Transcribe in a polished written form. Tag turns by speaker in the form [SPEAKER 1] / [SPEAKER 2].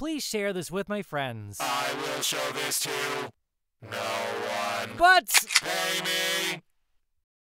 [SPEAKER 1] please share this with my friends.
[SPEAKER 2] I will show this to no one.
[SPEAKER 1] But
[SPEAKER 2] pay me.